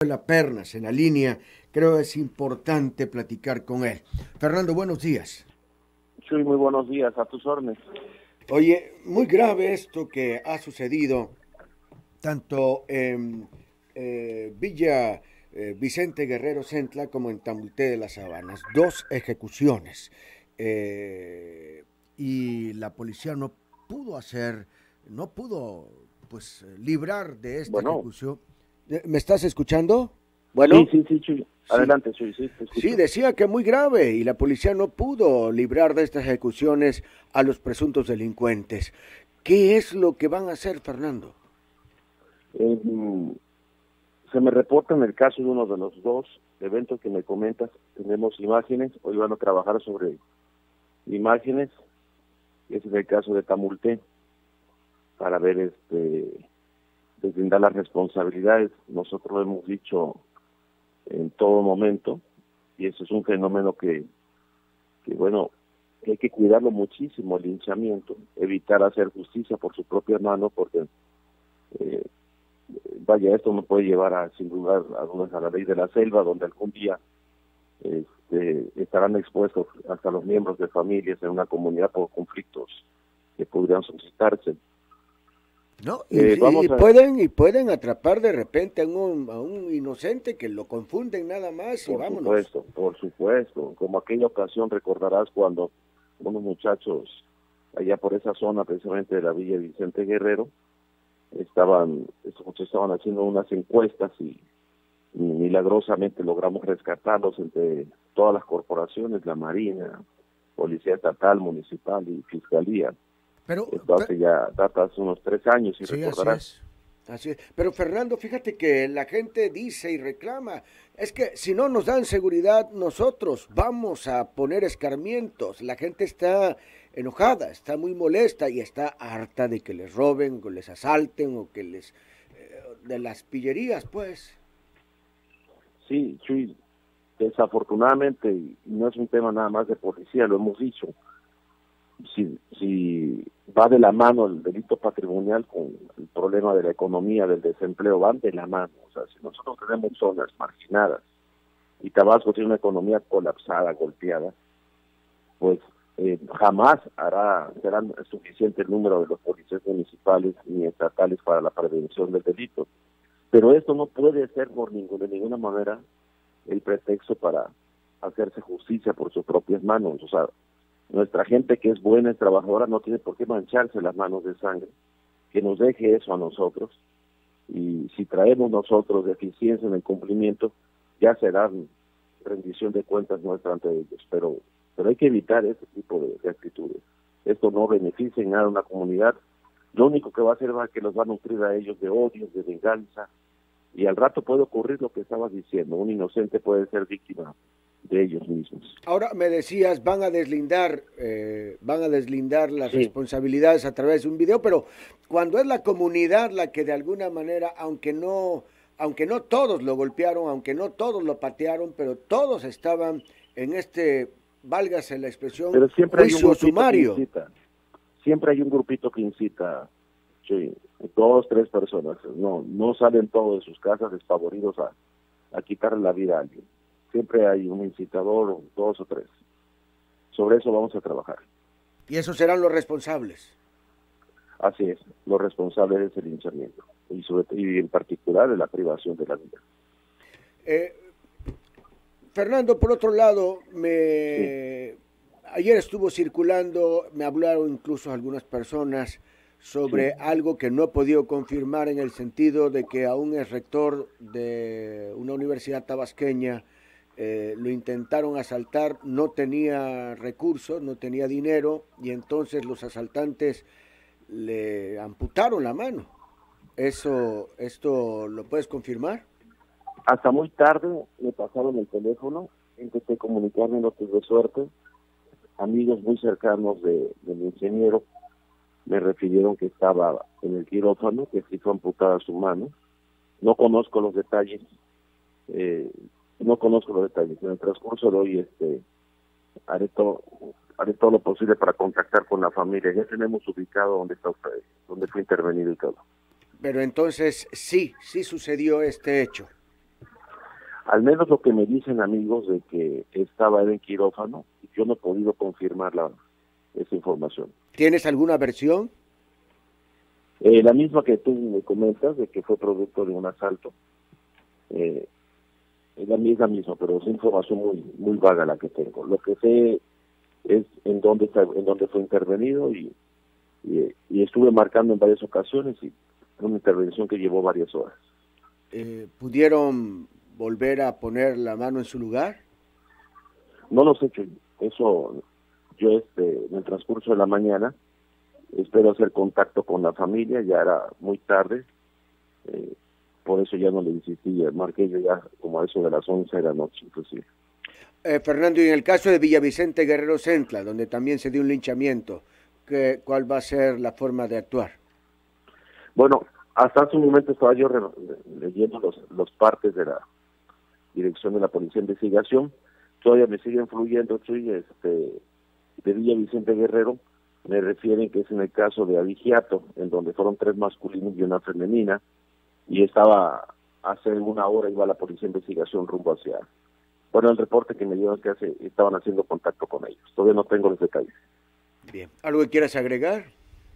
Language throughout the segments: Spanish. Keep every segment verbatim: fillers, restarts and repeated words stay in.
La Pernas en la línea, creo es importante platicar con él. Fernando, buenos días. Chuy, muy buenos días, a tus órdenes. Oye, muy grave esto que ha sucedido tanto en eh, Villa eh, Vicente Guerrero Centla como en Tamulté de las Sabanas. Dos ejecuciones. Eh, y la policía no pudo hacer, no pudo pues librar de esta Bueno, ejecución. ¿Me estás escuchando? sí, Bueno, sí, sí, Chuy. sí. Adelante, Chuy, sí, te Sí, escucho. decía que muy grave y la policía no pudo librar de estas ejecuciones a los presuntos delincuentes. ¿Qué es lo que van a hacer, Fernando? Eh, mm, Se me reporta en el caso de uno de los dos eventos que me comentas, tenemos imágenes, hoy van a trabajar sobre imágenes, ese es el caso de Tamulté, para ver, este, deslindar las responsabilidades. Nosotros lo hemos dicho en todo momento, y eso es un fenómeno que, que bueno, que hay que cuidarlo muchísimo, el linchamiento, evitar hacer justicia por su propia mano, porque eh, vaya, esto no puede llevar a, sin lugar a dudas, a la ley de la selva, donde algún día este, estarán expuestos hasta los miembros de familias en una comunidad por conflictos que podrían suscitarse. ¿No? Eh, Y, y vamos a, pueden y pueden atrapar de repente a un, a un inocente que lo confunden nada más y por vámonos. supuesto, por supuesto, como aquella ocasión recordarás cuando unos muchachos allá por esa zona, precisamente de la Villa Vicente Guerrero, estaban, estos muchachos estaban haciendo unas encuestas y y milagrosamente logramos rescatarlos entre todas las corporaciones, la Marina, Policía Estatal, Municipal y Fiscalía. Pero, Esto pe- hace ya, data hace unos tres años, y sí, así recordarás. es. Así es. Pero Fernando, fíjate que la gente dice y reclama, es que si no nos dan seguridad, nosotros vamos a poner escarmientos. La gente está enojada, está muy molesta y está harta de que les roben, o les asalten o que les eh, de las pillerías, pues. Sí, Chuy, desafortunadamente, y no es un tema nada más de policía, lo hemos dicho, si, si va de la mano el delito patrimonial con el problema de la economía, del desempleo, van de la mano. O sea, si nosotros tenemos zonas marginadas y Tabasco tiene una economía colapsada, golpeada, pues eh, jamás hará serán suficiente el número de los policías municipales ni estatales para la prevención del delito. Pero esto no puede ser por ninguna, de ninguna manera el pretexto para hacerse justicia por sus propias manos. O sea, nuestra gente que es buena y trabajadora no tiene por qué mancharse las manos de sangre, que nos deje eso a nosotros, y si traemos nosotros deficiencia en el cumplimiento, ya será rendición de cuentas nuestra ante ellos, pero pero hay que evitar ese tipo de, de actitudes. Esto no beneficia en nada a una comunidad, lo único que va a hacer va a que los va a nutrir a ellos de odio, de venganza, y al rato puede ocurrir lo que estabas diciendo, un inocente puede ser víctima de ellos mismos. Ahora me decías, van a deslindar, eh, van a deslindar las Sí, responsabilidades a través de un video, pero cuando es la comunidad la que de alguna manera, aunque no, aunque no todos lo golpearon, aunque no todos lo patearon, pero todos estaban en este, válgase la expresión, pero siempre hay un juicio grupito que sumario. incita, siempre hay un grupito que incita, sí, dos, tres personas, no, no salen todos de sus casas despavoridos a, a quitarle la vida a alguien. Siempre hay un incitador, dos o tres. Sobre eso vamos a trabajar. Y esos serán los responsables. Así es, los responsables es el linchamiento y, sobre, y en particular de la privación de la vida. Eh, Fernando, por otro lado, Sí, me ayer estuvo circulando, me hablaron incluso algunas personas sí. sobre algo que no he podido confirmar en el sentido de que aún es rector de una universidad tabasqueña, eh, lo intentaron asaltar, no tenía recursos, no tenía dinero y entonces los asaltantes le amputaron la mano. Eso, ¿esto lo puedes confirmar? Hasta muy tarde me pasaron el teléfono, intenté comunicarme, no tuve suerte. Amigos muy cercanos de, del ingeniero me refirieron que estaba en el quirófano, que sí fue amputada su mano. No conozco los detalles, eh, no conozco los detalles. En el transcurso de hoy este, haré, todo, haré todo lo posible para contactar con la familia. Ya tenemos ubicado dónde está usted, dónde fue intervenido y todo. Pero entonces sí, sí sucedió este hecho. Al menos lo que me dicen amigos de que estaba él en quirófano, yo no he podido confirmar la, esa información. ¿Tienes alguna versión? Eh, la misma que tú me comentas, de que fue producto de un asalto. Eh, es la misma, misma, pero es información muy muy vaga la que tengo. Lo que sé es en dónde está, en dónde fue intervenido y, y, y estuve marcando en varias ocasiones y una intervención que llevó varias horas. Eh, ¿Pudieron volver a poner la mano en su lugar? No lo sé, Chuy. Eso yo este en el transcurso de la mañana espero hacer contacto con la familia, ya era muy tarde, eh, por eso ya no le insistí, marqué yo ya como a eso de las once de la noche inclusive. Eh, Fernando, y en el caso de Villavicente Guerrero Centla, donde también se dio un linchamiento, ¿qué, ¿cuál va a ser la forma de actuar? Bueno, hasta hace un momento estaba yo re, leyendo los, los partes de la dirección de la Policía de Investigación, todavía me siguen fluyendo, Chuy, este, de Villavicente Guerrero, me refieren que es en el caso de Avigiato, en donde fueron tres masculinos y una femenina, y estaba hace una hora iba la Policía de Investigación rumbo hacia, bueno, el reporte que me dieron que hace, estaban haciendo contacto con ellos, todavía no tengo los detalles. Bien, ¿algo que quieras agregar?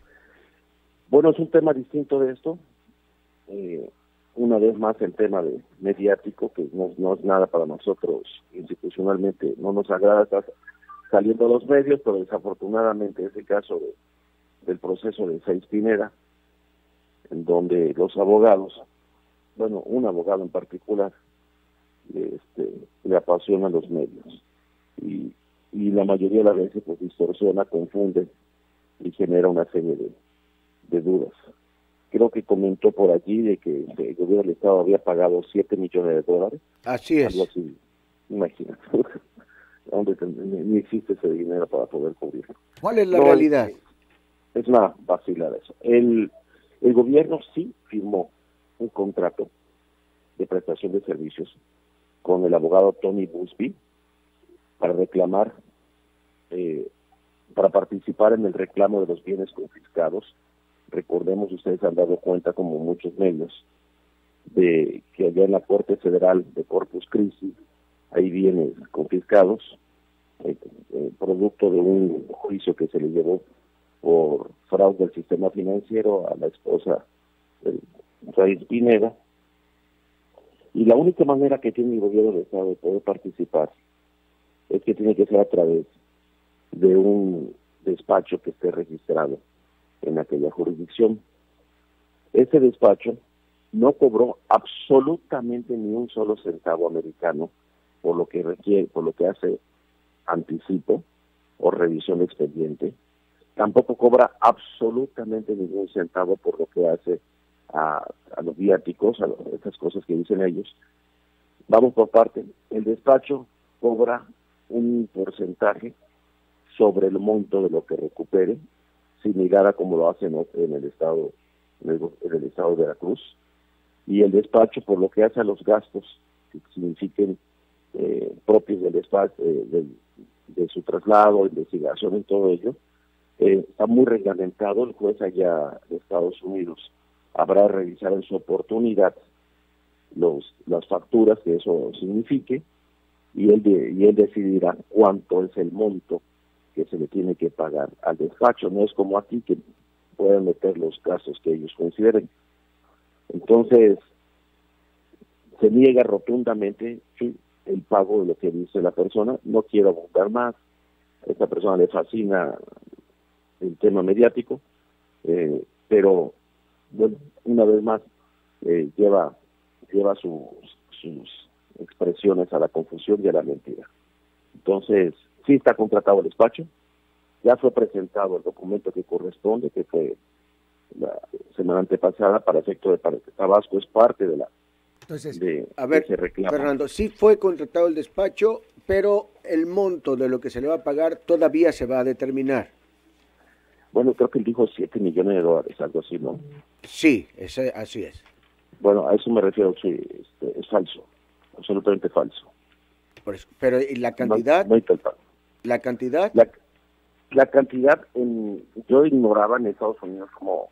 Bueno, es un tema distinto de esto, eh, una vez más el tema de mediático, que no, no es nada para nosotros institucionalmente, no nos agrada estar saliendo a los medios, pero desafortunadamente es el caso de, del proceso de Saiz Pineda, en donde los abogados, bueno, un abogado en particular, este, le apasiona los medios y, y la mayoría de las veces pues distorsiona, confunde y genera una serie de, de dudas. Creo que comentó por allí de que el gobierno del Estado había pagado siete millones de dólares. Así es. Algo así, imagínate. ¿Dónde ni existe ese dinero para poder cubrirlo? ¿Cuál es la no, realidad? Es, es una vacilada eso. El, el gobierno sí firmó un contrato de prestación de servicios con el abogado Tony Buzbee para reclamar, eh, para participar en el reclamo de los bienes confiscados. Recordemos, ustedes han dado cuenta, como muchos medios, de que allá en la Corte Federal de Corpus Christi hay bienes confiscados, eh, eh, producto de un juicio que se le llevó por fraude del sistema financiero a la esposa de Saiz Pineda. Y la única manera que tiene el gobierno del Estado de poder participar es que tiene que ser a través de un despacho que esté registrado en aquella jurisdicción. Ese despacho no cobró absolutamente ni un solo centavo americano por lo que requiere, por lo que hace anticipo o revisión de expediente. Tampoco cobra absolutamente ningún centavo por lo que hace a, a los viáticos, a, lo, a estas cosas que dicen ellos. Vamos por parte. El despacho cobra un porcentaje sobre el monto de lo que recupere, similar a como lo hacen en el estado, en el, en el estado de Veracruz, y el despacho por lo que hace a los gastos que signifiquen eh, propios del despacho, eh, del, de su traslado, investigación y todo ello, eh, está muy reglamentado. El juez allá de Estados Unidos habrá de revisar en su oportunidad los las facturas que eso signifique, y él de, y él decidirá cuánto es el monto que se le tiene que pagar al despacho. No es como aquí que pueden meter los gastos que ellos consideren. Entonces, se niega rotundamente sí, el pago de lo que dice la persona. No quiero abundar más. A esta persona le fascina el tema mediático, eh, pero bueno, una vez más eh, lleva lleva sus, sus expresiones a la confusión y a la mentira. Entonces, sí está contratado el despacho, ya fue presentado el documento que corresponde, que fue la semana antepasada, para efecto de para Tabasco es parte de la Entonces, de, a ver, de Fernando, sí fue contratado el despacho, pero el monto de lo que se le va a pagar todavía se va a determinar. Bueno, creo que él dijo siete millones de dólares, algo así, ¿no? Sí, ese, así es. Bueno, a eso me refiero, sí, este, es falso, absolutamente falso. Por eso. Pero ¿y la cantidad? No, no hay tal pago. ¿La cantidad? La, la cantidad, en, yo ignoraba en Estados Unidos cómo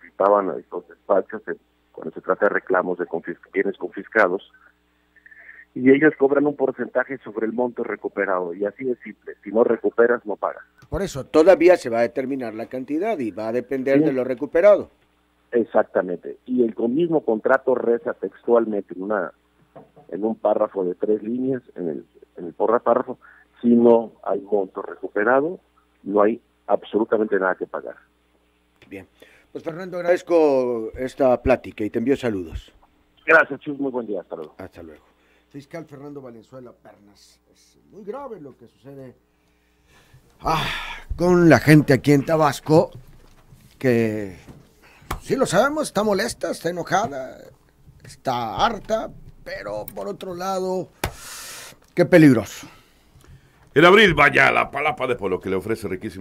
participaban estos despachos en, cuando se trata de reclamos de confis, bienes confiscados, y ellos cobran un porcentaje sobre el monto recuperado, y así es simple, si no recuperas no pagas. Por eso todavía se va a determinar la cantidad y va a depender sí. de lo recuperado. Exactamente, y el mismo contrato reza textualmente en una en un párrafo de tres líneas, en el, en el párrafo, si no hay monto recuperado, no hay absolutamente nada que pagar. Bien, pues Fernando, agradezco esta plática y te envío saludos. Gracias, Chus, muy buen día, hasta luego. Hasta luego. Fiscal Fernando Valenzuela Pernas. Es muy grave lo que sucede ah, con la gente aquí en Tabasco, que sí lo sabemos, está molesta, está enojada, está harta, pero por otro lado, qué peligroso. En abril, vaya a la palapa de Polo, que le ofrece riquísimo